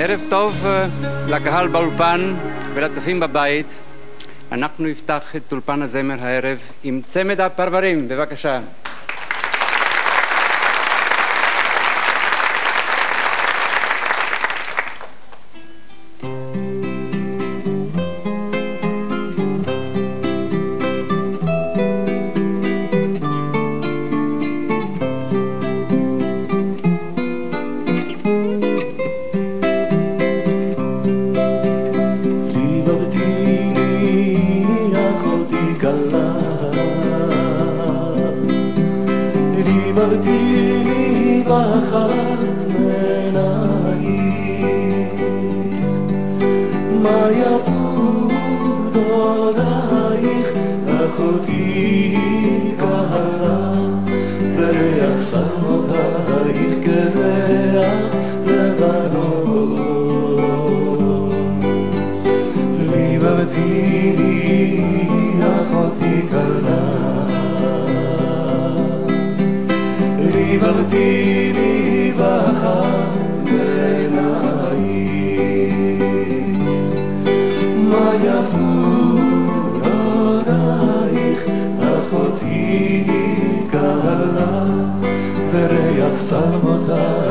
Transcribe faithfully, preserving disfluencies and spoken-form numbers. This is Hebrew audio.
ערב טוב לקהל באולפן ולצופים בבית. אנחנו נפתח את אולפן הזמר הערב עם צמד הפרברים, בבקשה. ליברתי בחת מנהי מה יפו דודייך אחותי קהלה וריח סמותייך כריח לבנון ליברתי אחותי קלה ליברתי לי בחת בעינייך מה יפו דודייך אחותי קהלה וריח סלמותייך